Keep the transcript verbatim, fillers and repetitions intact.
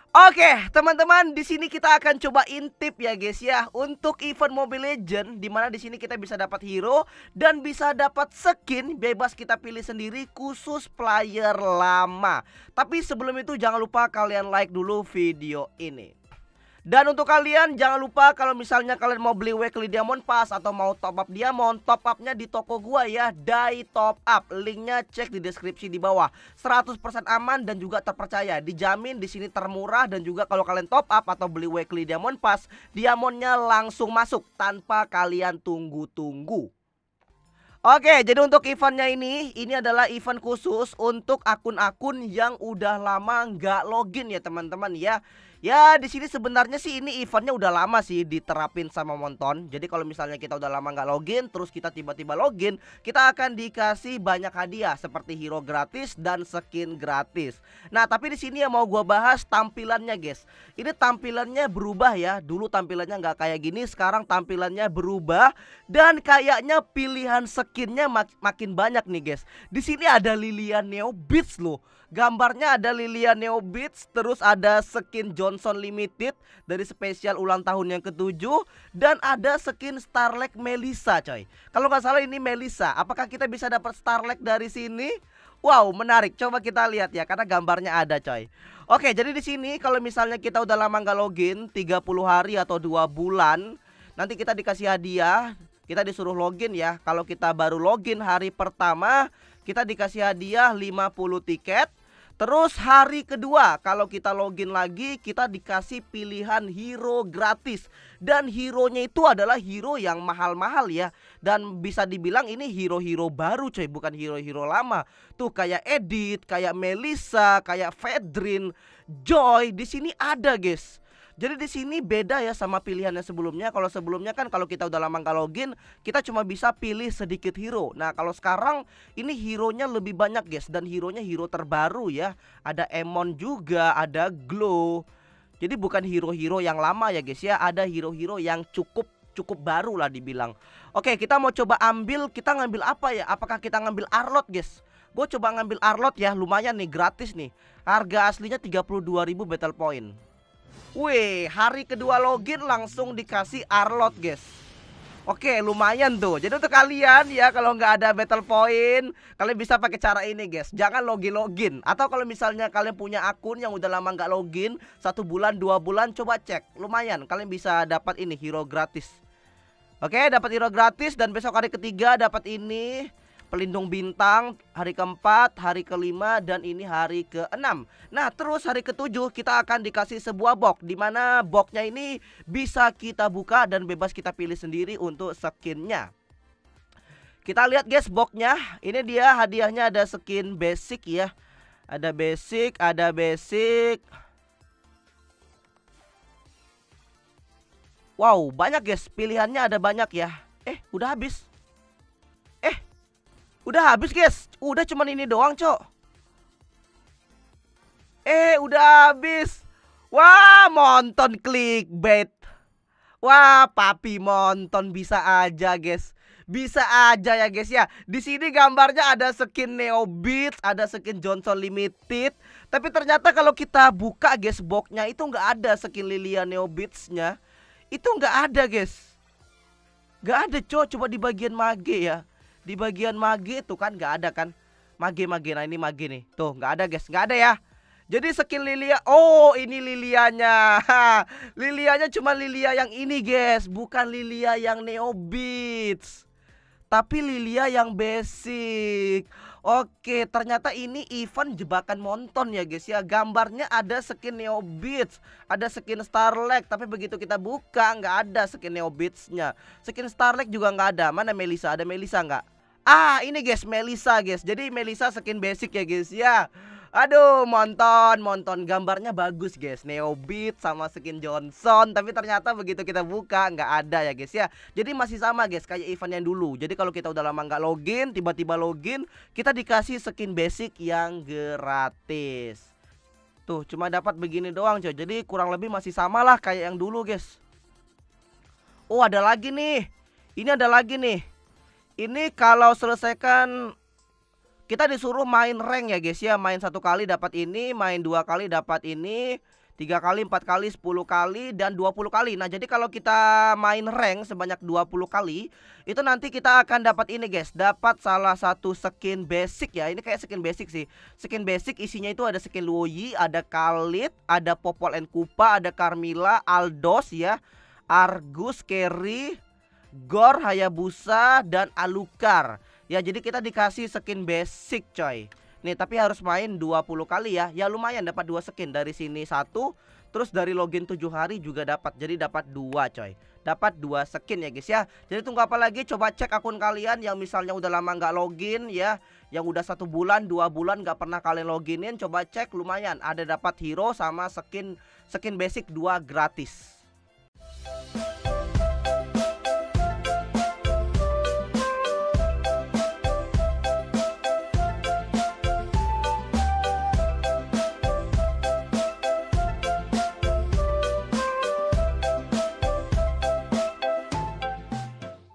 Oke, teman-teman, di sini kita akan coba intip ya guys ya untuk event Mobile Legends, di mana di sini kita bisa dapat hero dan bisa dapat skin bebas kita pilih sendiri khusus player lama. Tapi sebelum itu jangan lupa kalian like dulu video ini. Dan untuk kalian jangan lupa kalau misalnya kalian mau beli weekly diamond pass atau mau top up diamond, top upnya di toko gua ya, Dai Top Up. Linknya cek di deskripsi di bawah. seratus persen aman dan juga terpercaya. Dijamin di sini termurah dan juga kalau kalian top up atau beli weekly diamond pass, diamondnya langsung masuk tanpa kalian tunggu-tunggu. Oke, jadi untuk eventnya ini, ini adalah event khusus untuk akun-akun yang udah lama nggak login ya teman-teman ya. Ya di sini sebenarnya sih ini eventnya udah lama sih diterapin sama Monton. Jadi kalau misalnya kita udah lama nggak login, terus kita tiba-tiba login, kita akan dikasih banyak hadiah seperti hero gratis dan skin gratis. Nah tapi di sini yang mau gua bahas tampilannya guys. Ini tampilannya berubah ya. Dulu tampilannya nggak kayak gini, sekarang tampilannya berubah dan kayaknya pilihan skinnya mak makin banyak nih guys. Di sini ada Lilia Neo Beats loh. Gambarnya ada Lilia Neo Beats, terus ada skin Johnson Limited dari spesial ulang tahun yang ketujuh, dan ada skin Starlight Melissa coy. Kalau nggak salah ini Melissa. Apakah kita bisa dapat Starlight dari sini? Wow, menarik. Coba kita lihat ya, karena gambarnya ada coy. Oke, jadi di sini kalau misalnya kita udah lama nggak login, tiga puluh hari atau dua bulan, nanti kita dikasih hadiah. Kita disuruh login ya. Kalau kita baru login hari pertama, kita dikasih hadiah lima puluh tiket. Terus hari kedua kalau kita login lagi, kita dikasih pilihan hero gratis. Dan hero-nya itu adalah hero yang mahal-mahal ya. Dan bisa dibilang ini hero-hero baru coy, bukan hero-hero lama. Tuh kayak Edith, kayak Melissa, kayak Fedrin, Joy, di sini ada guys. Jadi di sini beda ya sama pilihannya sebelumnya. Kalau sebelumnya kan kalau kita udah lama nggak login, kita cuma bisa pilih sedikit hero. Nah kalau sekarang ini hero-nya lebih banyak guys, dan hero-nya hero terbaru ya. Ada Emon juga, ada Glow. Jadi bukan hero-hero yang lama ya guys ya. Ada hero-hero yang cukup cukup baru lah dibilang. Oke, kita mau coba ambil, kita ngambil apa ya? Apakah kita ngambil Arlot guys? Gue coba ngambil Arlot ya, lumayan nih, gratis nih. Harga aslinya tiga puluh dua ribu battle point. Wih, hari kedua login langsung dikasih Arlot guys. Oke, lumayan tuh. Jadi untuk kalian ya, kalau nggak ada battle point, kalian bisa pakai cara ini guys. Jangan login-login. Atau kalau misalnya kalian punya akun yang udah lama nggak login, satu bulan, dua bulan, coba cek. Lumayan, kalian bisa dapat ini hero gratis. Oke, dapat hero gratis. Dan besok hari ketiga dapat ini pelindung bintang, hari keempat, hari kelima, dan ini hari keenam. Nah terus hari ketujuh kita akan dikasih sebuah box, dimana boxnya ini bisa kita buka dan bebas kita pilih sendiri untuk skinnya. Kita lihat guys boxnya. Ini dia hadiahnya, ada skin basic ya. Ada basic, ada basic. Wow banyak guys, pilihannya ada banyak ya. Eh udah habis. Udah habis guys. Udah cuman ini doang cok. Eh udah habis. Wah Monton clickbait. Wah papi Monton bisa aja guys. Bisa aja ya guys ya. Di sini gambarnya ada skin Neo Beats, ada skin Johnson Limited. Tapi ternyata kalau kita buka guys boxnya itu nggak ada skin Lilia Neo Beatsnya. Itu nggak ada guys. Nggak ada cok. Coba di bagian mage ya. Di bagian mage tuh kan nggak ada kan. Mage-mage, nah ini mage nih. Tuh nggak ada guys, nggak ada ya. Jadi skin Lilia, oh ini Lilianya. Lilianya cuma Lilia yang ini guys, bukan Lilia yang Neo Beats, tapi Lilia yang basic. Oke, ternyata ini event jebakan Monton ya guys ya. Gambarnya ada skin Neo Beats, ada skin Starlight, tapi begitu kita buka nggak ada skin Neo Beatsnya. Skin Starlight juga nggak ada. Mana Melissa? Ada Melissa nggak? Ah ini guys Melissa guys. Jadi Melissa skin basic ya guys ya. Aduh Monton, Monton gambarnya bagus guys, Neo Beat sama skin Johnson. Tapi ternyata begitu kita buka nggak ada ya guys ya. Jadi masih sama guys kayak event yang dulu. Jadi kalau kita udah lama nggak login, tiba-tiba login, kita dikasih skin basic yang gratis. Tuh cuma dapat begini doang coy. Jadi kurang lebih masih sama lah kayak yang dulu guys. Oh ada lagi nih. Ini ada lagi nih. Ini kalau selesaikan, kita disuruh main rank ya guys ya. Main satu kali dapat ini, main dua kali dapat ini, tiga kali, empat kali, sepuluh kali, dan dua puluh kali. Nah, jadi kalau kita main rank sebanyak dua puluh kali, itu nanti kita akan dapat ini guys, dapat salah satu skin basic ya. Ini kayak skin basic sih. Skin basic isinya itu ada skin Luoyi, ada Khalid, ada Popol and Kupa, ada Carmilla, Aldos ya, Argus, Carry, Gor, Hayabusa, dan Alucard. Ya, jadi kita dikasih skin basic coy. Nih, tapi harus main dua puluh kali ya. Ya lumayan dapat dua skin. Dari sini satu, terus dari login tujuh hari juga dapat. Jadi dapat dua coy. Dapat dua skin ya guys ya. Jadi tunggu apa lagi? Coba cek akun kalian yang misalnya udah lama nggak login ya, yang udah satu bulan, dua bulan nggak pernah kalian loginin. Coba cek, lumayan ada dapat hero sama skin skin basic dua gratis.